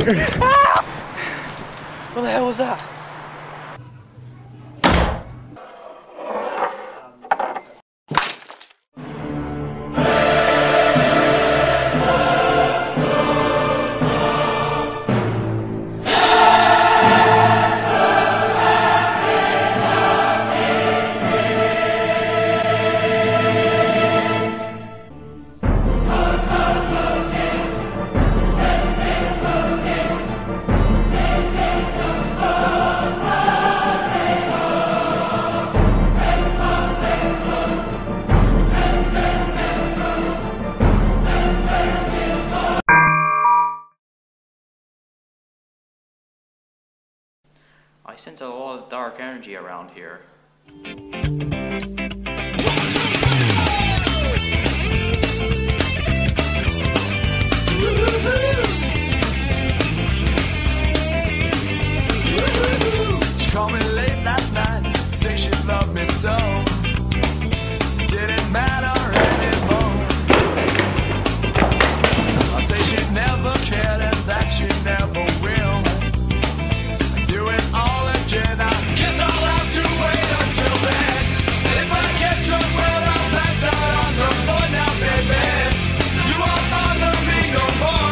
What the hell was that? I sense a lot of dark energy around here. She called me late last night, say she loved me so. Didn't matter anymore. I say she never cared and that she never will. Do it all again, I guess I'll have to wait until then. If I get drunk, well, I'll pass out on the floor now, baby. You won't bother me no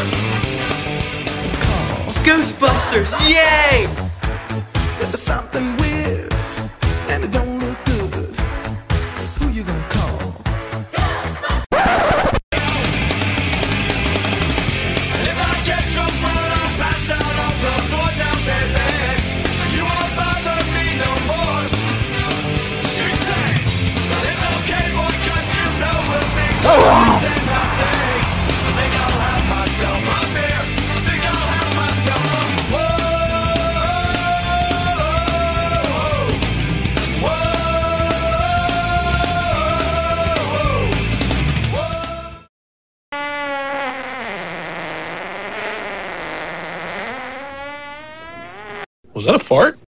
more. Ghostbusters! Yay! There's something weird, and it don't look good. Who you gonna call? If I get drunk, well, I'll pass out on the floor now, baby. You won't bother me no more. She said, but it's okay, boy, 'cause you know we'll be good. And I say, I think I'll have myself a beer. I think I'll have myself a Was that a fart?